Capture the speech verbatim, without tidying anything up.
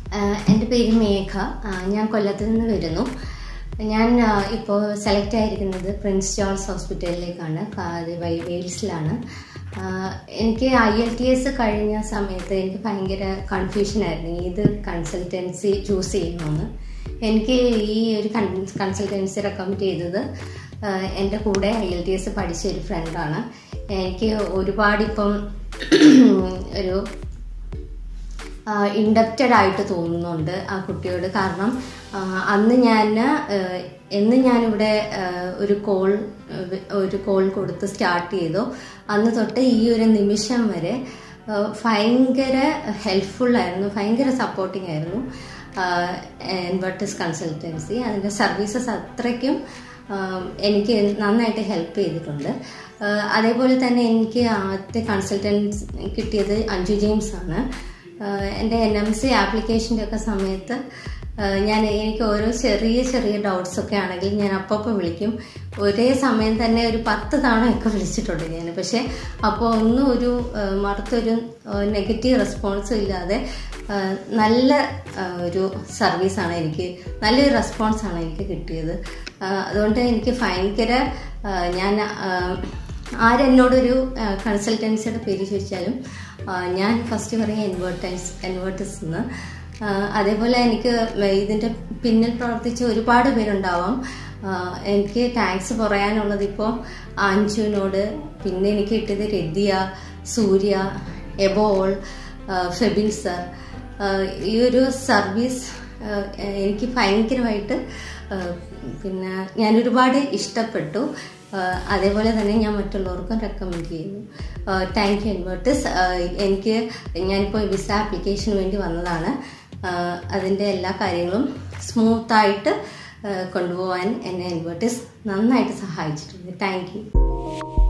എൻ്റെ പേര് മേഘ. ഞാൻ കൊല്ലത്ത് നിന്ന് വരുന്നു. ഞാൻ ഇപ്പോൾ സെലക്ട് ആയിരിക്കുന്നത് പ്രിൻസ് ജോർജ് ഹോസ്പിറ്റലിലേക്കാണ്, വെയിൽസിലാണ്. എനിക്ക് ഐ എൽ ടി എസ് കഴിഞ്ഞ സമയത്ത് എനിക്ക് ഭയങ്കര കൺഫ്യൂഷനായിരുന്നു ഏത് കൺസൾട്ടൻസി ചൂസ് ചെയ്യണമെന്ന്. എനിക്ക് ഈ ഒരു കൺസൾട്ടൻസി റെക്കമെൻഡ് ചെയ്തത് എൻ്റെ കൂടെ ഐ എൽ ടി എസ് പഠിച്ച ഒരു ഫ്രണ്ടാണ്. എനിക്ക് ഒരുപാടിപ്പം ഒരു ഇൻഡപ്റ്റഡ് ആയിട്ട് തോന്നുന്നുണ്ട് ആ കുട്ടിയോട്. കാരണം അന്ന് ഞാൻ എന്ന് ഞാനിവിടെ ഒരു കോൾ ഒരു കോൾ കൊടുത്ത് സ്റ്റാർട്ട് ചെയ്തു അന്ന് തൊട്ട് ഈ ഒരു നിമിഷം വരെ ഭയങ്കര ഹെൽപ്ഫുള്ളായിരുന്നു, ഭയങ്കര സപ്പോർട്ടിംഗ് ആയിരുന്നു എൻവർട്ടിസ് കൺസൾട്ടൻസി. അതിൻ്റെ സർവീസസ് അത്രയ്ക്കും എനിക്ക് നന്നായിട്ട് ഹെൽപ്പ് ചെയ്തിട്ടുണ്ട്. അതേപോലെ തന്നെ എനിക്ക് ആദ്യത്തെ കൺസൾട്ടൻസ് കിട്ടിയത് അഞ്ജു ജെയിംസ് ആണ്. എൻ്റെ എൻ എം സി ആപ്ലിക്കേഷൻ്റെ ഒക്കെ സമയത്ത് ഞാൻ എനിക്ക് ഓരോ ചെറിയ ചെറിയ ഡൗട്ട്സൊക്കെ ആണെങ്കിൽ ഞാൻ അപ്പോൾ വിളിക്കും. ഒരേ സമയം തന്നെ ഒരു പത്ത് തവണയൊക്കെ വിളിച്ചിട്ടുണ്ട് ഞാൻ. പക്ഷേ അപ്പോൾ ഒന്നും ഒരു മറുത്തൊരു നെഗറ്റീവ് റെസ്പോൺസും ഇല്ലാതെ നല്ല ഒരു സർവീസാണ് എനിക്ക്, നല്ലൊരു റെസ്പോൺസാണ് എനിക്ക് കിട്ടിയത്. അതുകൊണ്ട് എനിക്ക് ഭയങ്കര, ഞാൻ ആരെന്നോടൊരു കൺസൾട്ടൻസിയുടെ പേര് ചോദിച്ചാലും ഞാൻ ഫസ്റ്റ് പറയും എൻവർട്ടൈസ് എൻവർട്ടിസ് എന്ന്. അതേപോലെ എനിക്ക് ഇതിൻ്റെ പിന്നിൽ പ്രവർത്തിച്ച ഒരുപാട് പേരുണ്ടാവാം. എനിക്ക് താങ്ക്സ് പറയാനുള്ളത് ഇപ്പോൾ അഞ്ജുവിനോട്, പിന്നെ എനിക്ക് കിട്ടിയത് രദ്യ, സൂര്യ, എബോൾ, ഫെബിൻ സർ. ഈ ഒരു സർവീസ് എനിക്ക് ഭയങ്കരമായിട്ട് പിന്നെ ഞാൻ ഒരുപാട് ഇഷ്ടപ്പെട്ടു. അതേപോലെ തന്നെ ഞാൻ മറ്റുള്ളവർക്കും റെക്കമെൻഡ് ചെയ്യുന്നു. Thank you Envertis. എനിക്ക് ഞാനിപ്പോൾ വിസ ആപ്ലിക്കേഷന് വേണ്ടി വന്നതാണ്. അതിൻ്റെ എല്ലാ കാര്യങ്ങളും സ്മൂത്തായിട്ട് കൊണ്ടുപോകാൻ എന്നെ എൻവർട്ടിസ് നന്നായിട്ട് സഹായിച്ചിട്ടുണ്ട്. Thank U.